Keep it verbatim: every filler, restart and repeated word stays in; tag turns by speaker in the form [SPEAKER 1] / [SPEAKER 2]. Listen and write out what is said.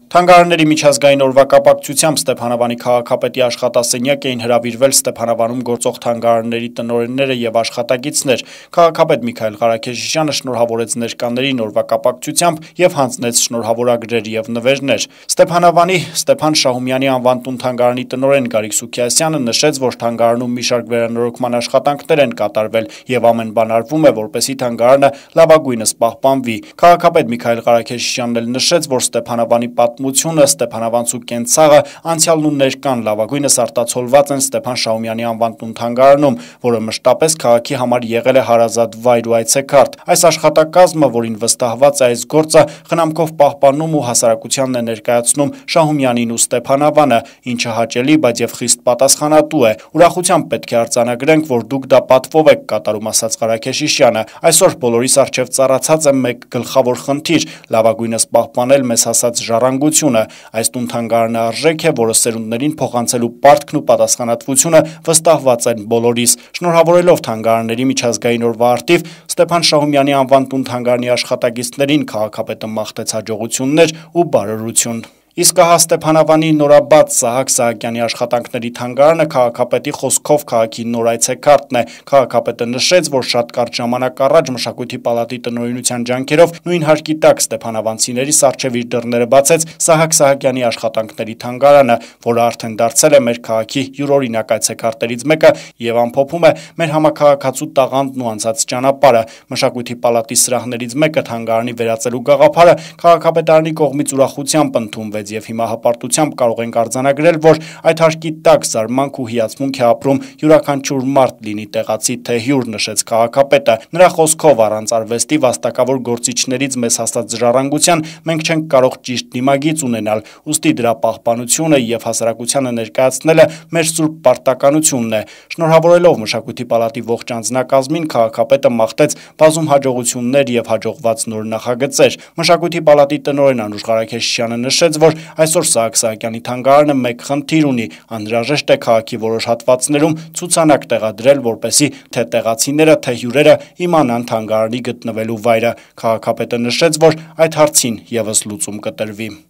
[SPEAKER 1] Թանգարանների միջազգային օրվա կապակցությամբ Ստեփանավանի քաղաքապետի աշխատասենյակ էին հրավիրվել Ստեփանավանում գործող թանգարանների տնօրենները և աշխատակիցներ։ Քաղաքապետ Միքայել Ղարաքեշիշյանը շնորհավորեց ներկաներին օրվա կապակցությամբ և հանձնեց շնորհավորագրեր և նվերներ։ Ստեփանավանի Ստեփան Շահումյանի անվան տուն թանգարանի տնօրեն Գարիկ Սուքիասյանը նշեց, որ թանգարանում մի շարք վերանորոգման աշխատանքներ են կատարվել և ամեն բան արվում է, որպեսզի թանգարանը լավագույնս պահպանվի։ Քաղաքապետ Միքայել Ղարաքեշիշյանն էլ նշեց, որ Ստեփանավանի պատմությունը, Ստեփանավանցու կենցաղը, անցյալն ու ներկան լավագույնս արտացոլված են Ստեփան Շահումյանի անվան տուն թանգարանում, որը մշտապես քաղաքի համար եղել է հարազատ վայր ու այցեքարտ։ Այս աշխատակազմը, որին վստահված է այս գործը, խնամքով պահպանում ու հասարակությանն է ներկայացնում Շահումյանին ու Ստեփանավանը, ինչը հաճելի, բայց և խիստ պատասխանատու է։ Ուրախությամբ պետք է արձանագրենք, որ դուք դա պատվով եք կատարում, ասաց Ղարաքեշիշյանը։ Այսօր բոլորիս առջև ծառացած է մեկ գլխավոր խնդիր՝ լավագույնս պահպանել մեզ հասած ժառանգությունը։ Այս տուն թանգարանը արժեք է, որը սերունդներին փոխանցելու պարտքն ու պատասխանատվությունը վստահված են բոլորիս։ Շնորհավորելով թանգարանների միջազգային օրվա առթիվ Ստեփան Շահումյանի անվան տուն թանգարանի աշխատակիցներին քաղաքապետը մաղթեց հաջողություններ ու բարօրություն։ Իսկ ահա Ստեփանավանի նորաբաց Սահակ Սահակյանի աշխատանքների թանգարանը քաղաքապետի խոսքով քաղաքի նոր այցեքարտն է։ Քաղաքապետը նշեց, որ շատ կարճ ժամանակ առաջ Մշակույթի պալատի տնօրինության ջանքերով նույն հարկի տակ ստեփանավանցիներիս առջև իր դռները բացեց Սահակ Սահակյանի աշխատանքների թանգարանը, որը արդեն դարձել է մեր քաղաքի յուրօրինակ այցեքարտերից մեկը և ամփոփում է մեր համաքաղաքացու տաղանդն ու անցած ճանապարհը։ Մշակույթի պալատի սրահներից մեկը թանգարանի վերածելու գաղափարը քաղաքապետարանի կողմից ուրախությամբ ընդունվեց և հիմա հպարտությամբ կարող ենք արձանագրել, որ այդ հարկի տակ զարմանք ու հիացմունք է ապրում յուրաքանչյուր մարդ, լինի տեղացի թե հյուր, նշեց քաղաքապետը։ Նրա խոսքով առանց արվեստի վաստակավոր գործիչներից մեզ հասած ժառանգության մենք չենք կարող ճիշտ դիմագիծ ունենալ, ուստի դրա պահպանությունը և հասարակությանը ներկայացնելը մեր սուրբ պարտականությունն է։ Շնորհավորելով Մշակույթի պալատի ողջ անձնակազմին քաղաքապետը մաղթեց բազում հաջողություններ և հաջողված նոր նախագծեր։ Մշակույթի պալատի տնօրեն Անուշ Ղարաքեշիշյանը նշեց, որ այսօր Սահակ Սահակյանի թանգարանը մեկ խնդիր ունի՝ անհրաժեշտ է քաղաքի որոշ հատվածներում ցուցանակ տեղադրել, որպեսզի թե տեղացիները, թե հյուրերը իմանան թանգարանի գտնվելու վայրը։ Քաղաքապետը նշեց, որ այդ հարցին ևս լուծում կտրվի։